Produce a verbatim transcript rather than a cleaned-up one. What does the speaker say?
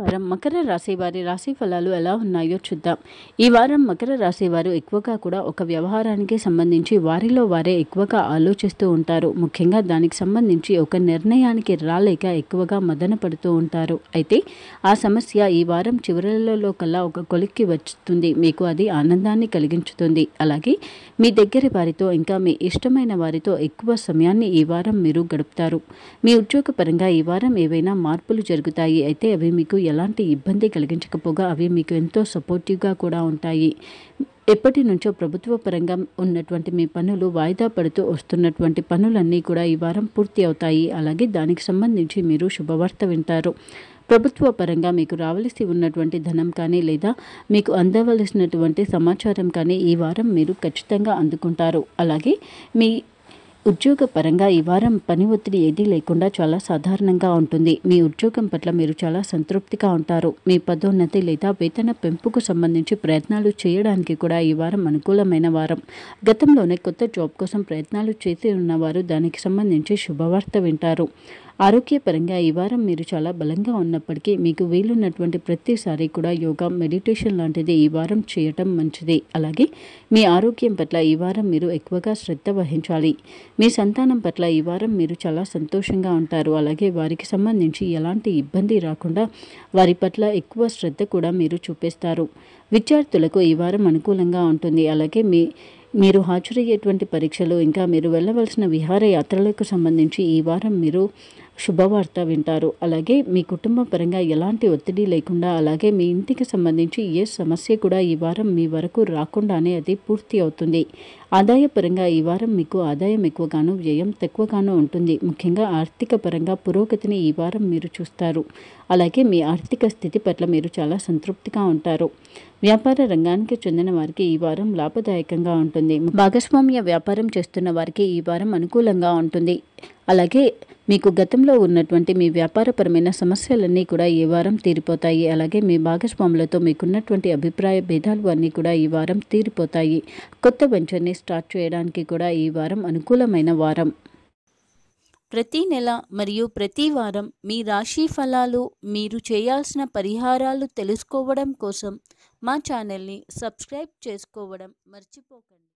వారం మకర రాశి వారి రాశి ఫలాలు ఎలా ఉన్నాయో చూద్దాం. ఈ వారం మకర రాశి వారు ఎక్కువగా కూడా ఒక వ్యవహారానికి సంబంధించి వారిలో వారే ఎక్కువగా ఆలోచిస్తూ ఉంటారు. ముఖ్యంగా దానికి సంబంధించి ఒక నిర్ణయానికి రాలేక ఎక్కువగా మదన పడుతూ ఉంటారు. అయితే ఆ సమస్య ఈ వారం చివరలలో కల్లా ఒక కొలిక్కి వస్తుంది. మీకు అది ఆనందాన్ని కలిగించుతుంది. అలాగే మీ దగ్గరి వారితో ఇంకా మీ ఇష్టమైన వారితో ఎక్కువ సమయాన్ని ఈ వారం మీరు గడుపుతారు. మీ ఉద్యోగపరంగా ఈ వారం ఏవైనా మార్పులు జరుగుతాయి. అయితే అవి మీకు ఎలాంటి ఇబ్బంది కలిగించకపోగా అవి మీకు ఎంతో సపోర్టివ్గా కూడా ఉంటాయి. ఎప్పటి నుంచో ప్రభుత్వ పరంగా ఉన్నటువంటి మీ పనులు వాయిదా పడుతూ వస్తున్నటువంటి పనులన్నీ కూడా ఈ వారం పూర్తి అవుతాయి. అలాగే దానికి సంబంధించి మీరు శుభవార్త వింటారు. ప్రభుత్వ పరంగా మీకు రావలసి ఉన్నటువంటి ధనం కానీ లేదా మీకు అందవలసినటువంటి సమాచారం కానీ ఈ వారం మీరు ఖచ్చితంగా అందుకుంటారు. అలాగే మీ ఉద్యోగ పరంగా ఈ వారం పని ఒత్తిడి ఏదీ లేకుండా చాలా సాధారణంగా ఉంటుంది. మీ ఉద్యోగం పట్ల మీరు చాలా సంతృప్తిగా ఉంటారు. మీ పదోన్నతి లేదా వేతన పెంపుకు సంబంధించి ప్రయత్నాలు చేయడానికి కూడా ఈ వారం అనుకూలమైన వారం. గతంలోనే కొత్త జాబ్ కోసం ప్రయత్నాలు చేసి ఉన్నవారు దానికి సంబంధించి శుభవార్త వింటారు. ఆరోగ్యపరంగా ఈ వారం మీరు చాలా బలంగా ఉన్నప్పటికీ మీకు వీలున్నటువంటి ప్రతిసారి కూడా యోగా, మెడిటేషన్ లాంటిది ఈ వారం చేయటం మంచిది. అలాగే మీ ఆరోగ్యం పట్ల ఈ వారం మీరు ఎక్కువగా శ్రద్ధ వహించాలి. మీ సంతానం పట్ల ఈ వారం మీరు చాలా సంతోషంగా ఉంటారు. అలాగే వారికి సంబంధించి ఎలాంటి ఇబ్బంది రాకుండా వారి పట్ల ఎక్కువ శ్రద్ధ కూడా మీరు చూపిస్తారు. విద్యార్థులకు ఈ వారం అనుకూలంగా ఉంటుంది. అలాగే మీ మీరు హాజరయ్యేటువంటి పరీక్షలు ఇంకా మీరు వెళ్ళవలసిన విహారయాత్రలకు సంబంధించి ఈ వారం మీరు శుభవార్త వింటారు. అలాగే మీ కుటుంబ పరంగా ఎలాంటి ఒత్తిడి లేకుండా అలాగే మీ ఇంటికి సంబంధించి ఏ సమస్య కూడా ఈ వారం మీ వరకు రాకుండానే అది పూర్తి అవుతుంది. ఆదాయపరంగా ఈ వారం మీకు ఆదాయం ఎక్కువగాను వ్యయం తక్కువగాను ఉంటుంది. ముఖ్యంగా ఆర్థిక పరంగా పురోగతిని ఈ వారం మీరు చూస్తారు. అలాగే మీ ఆర్థిక స్థితి పట్ల మీరు చాలా సంతృప్తిగా ఉంటారు. వ్యాపార రంగానికి చెందిన వారికి ఈ వారం లాభదాయకంగా ఉంటుంది. భాగస్వామ్య వ్యాపారం చేస్తున్న వారికి ఈ వారం అనుకూలంగా ఉంటుంది. అలాగే మీకు గతంలో ఉన్నటువంటి మీ వ్యాపారపరమైన సమస్యలన్నీ కూడా ఈ వారం తీరిపోతాయి. అలాగే మీ భాగస్వాములతో మీకున్నటువంటి అభిప్రాయ భేదాలు అన్నీ కూడా ఈ వారం తీరిపోతాయి. కొత్త వెంచర్ని స్టార్ట్ చేయడానికి కూడా ఈ వారం అనుకూలమైన వారం. ప్రతి నెల మరియు ప్రతి వారం మీ రాశి ఫలాలు, మీరు చేయాల్సిన పరిహారాలు తెలుసుకోవడం కోసం మా ఛానల్ని సబ్స్క్రైబ్ చేసుకోవడం మర్చిపోకండి.